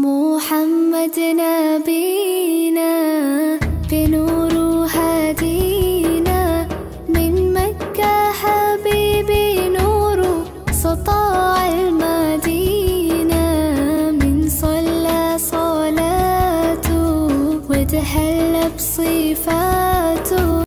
محمد نبينا بنور هدينا، من مكة حبيبي نور سطاع المدينة، من صلى صلاته وتهلى بصفاته.